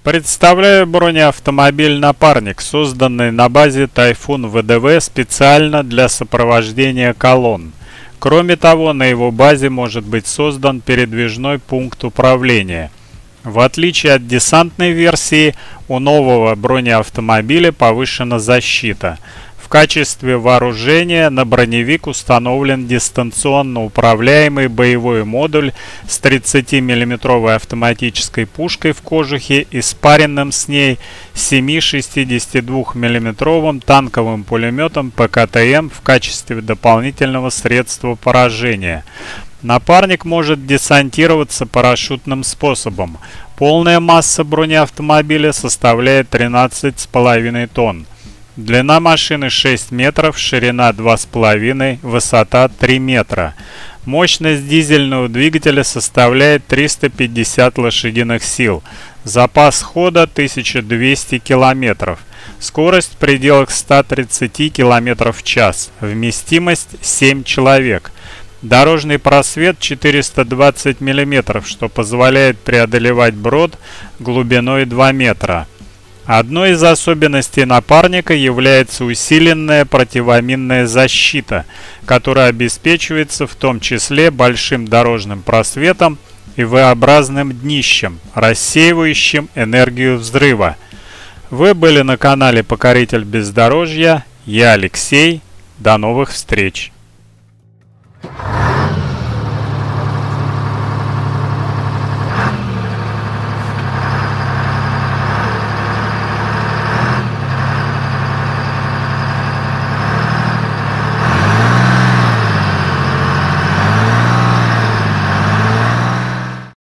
Представляю бронеавтомобиль «Напарник», созданный на базе Тайфун ВДВ специально для сопровождения колонн. Кроме того, на его базе может быть создан передвижной пункт управления. В отличие от десантной версии, у нового бронеавтомобиля повышена защита. В качестве вооружения на броневик установлен дистанционно управляемый боевой модуль с 30-мм автоматической пушкой в кожухе и спаренным с ней 7,62-мм танковым пулеметом ПКТМ в качестве дополнительного средства поражения. Напарник может десантироваться парашютным способом. Полная масса бронеавтомобиля составляет 13,5 тонн. Длина машины 6 метров, ширина 2,5, высота 3 метра. Мощность дизельного двигателя составляет 350 лошадиных сил. Запас хода 1200 километров. Скорость в пределах 130 км в час. Вместимость 7 человек. Дорожный просвет 420 мм, что позволяет преодолевать брод глубиной 2 метра. Одной из особенностей «Напарника» является усиленная противоминная защита, которая обеспечивается в том числе большим дорожным просветом и V-образным днищем, рассеивающим энергию взрыва. Вы были на канале Покоритель бездорожья. Я Алексей. До новых встреч!